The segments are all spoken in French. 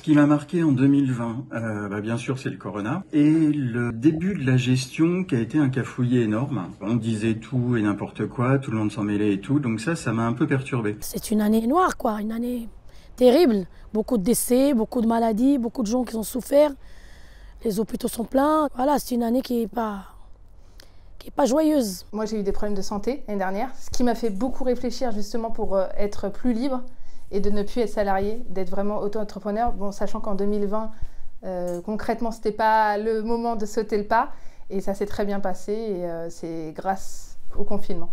qui m'a marqué en 2020, bien sûr, c'est le corona. Et le début de la gestion qui a été un cafouillis énorme. On disait tout et n'importe quoi, tout le monde s'en mêlait et tout. Donc ça m'a un peu perturbé. C'est une année noire, quoi, une année terrible. Beaucoup de décès, beaucoup de maladies, beaucoup de gens qui ont souffert. Les hôpitaux sont pleins. Voilà, c'est une année qui est pas joyeuse. Moi, j'ai eu des problèmes de santé l'année dernière, ce qui m'a fait beaucoup réfléchir justement pour être plus libre et de ne plus être salarié, d'être vraiment auto-entrepreneur. Bon, sachant qu'en 2020, concrètement, c'était pas le moment de sauter le pas. Et ça s'est très bien passé et c'est grâce au confinement.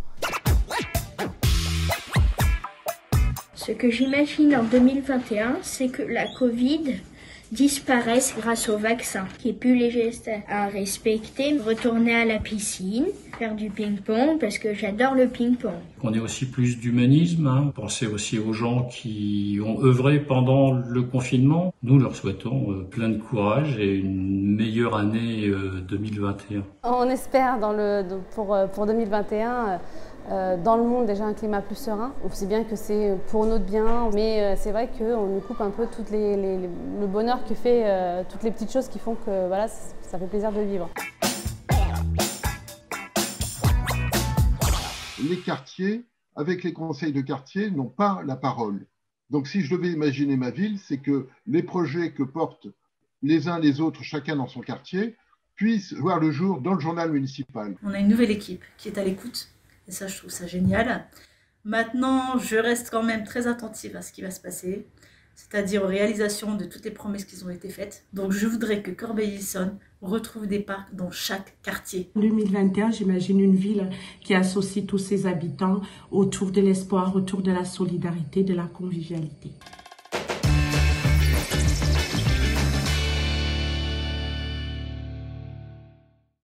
Ce que j'imagine en 2021, c'est que la Covid disparaisse grâce au vaccin. Qu'il n'y ait plus les gestes à respecter, retourner à la piscine, faire du ping-pong, parce que j'adore le ping-pong. On ait aussi plus d'humanisme, penser aussi aux gens qui ont œuvré pendant le confinement. Nous leur souhaitons plein de courage et une meilleure année 2021. On espère pour 2021 dans le monde déjà un climat plus serein, aussi bien que c'est pour notre bien, mais c'est vrai qu'on nous coupe un peu le bonheur que fait toutes les petites choses qui font que voilà, ça fait plaisir de vivre. Les quartiers, avec les conseils de quartier, n'ont pas la parole. Donc si je devais imaginer ma ville, c'est que les projets que portent les uns les autres, chacun dans son quartier, puissent voir le jour dans le journal municipal. On a une nouvelle équipe qui est à l'écoute. Et ça, je trouve ça génial. Maintenant, je reste quand même très attentive à ce qui va se passer, c'est-à-dire aux réalisations de toutes les promesses qui ont été faites. Donc, je voudrais que Corbeil-Essonnes retrouve des parcs dans chaque quartier. En 2021, j'imagine une ville qui associe tous ses habitants autour de l'espoir, autour de la solidarité, de la convivialité.